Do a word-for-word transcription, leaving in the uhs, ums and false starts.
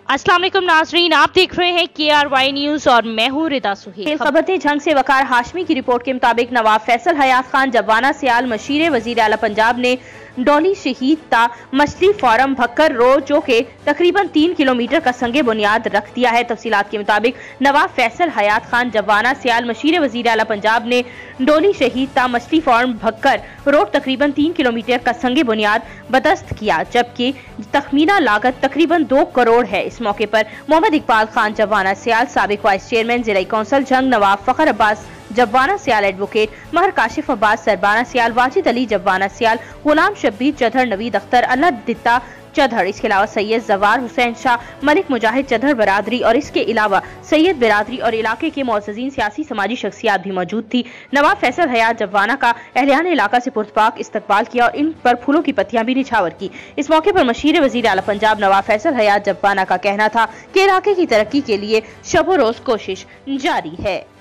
السلام علیکم ناظرین، آپ دیکھ رہے ہیں کے آر وائی نیوز اور میں ہوں ردا سہیل۔ خبریں جنگ سے وقار ہاشمی کی رپورٹ کے مطابق نواب فصیل حیات خان جبوانہ سیال مشیر وزیر اعلیٰ پنجاب نے ڈولی شہیدتا مچھلی فارم بھکر روڈ جو کہ تقریباً تین کلومیٹر کا سنگ بنیاد رکھ دیا ہے۔ تفصیلات کے مطابق نواب فصیل حیات خان جبوانہ سیال مشیر وزیر اعلیٰ پنجاب نے ڈولی شہیدتا مچھلی فارم بھکر روڈ تقریباً تین کلومیٹر کا سنگ بنیاد بدست کیا، جبکہ تخمینہ لاگت تقریباً دو کروڑ ہے۔ اس موقع پر محمد اقبال خان جبوانہ سیال، سابق وائس چیئرمین ضلعی کونسل جنگ نواب فخر عباس جبوانہ سیال ایڈوکیٹ مہر کاشف عباس سربانہ سیال، واجد علی جبوانہ سیال، غلام شبیر چدھر، نوید اختر، اللہ دتا چدھر، اس کے علاوہ سید زوار حسین شاہ، ملک مجاہد چدھر برادری اور اس کے علاوہ سید برادری اور علاقے کے معززین سیاسی سماجی شخصیات بھی موجود تھی۔ نواب فصیل حیات جبوانہ کا اہلیان علاقہ سے پرتپاک استقبال کیا اور ان پر پھولوں کی پتیاں بھی نچھاور کی۔ اس موقع پر مشیر وزیر اعلیٰ پنجاب نواب فصیل حیات جبوانہ کا کہنا تھا کہ علاقے کی ترقی کے لیے شب و روز کوشش جاری ہے۔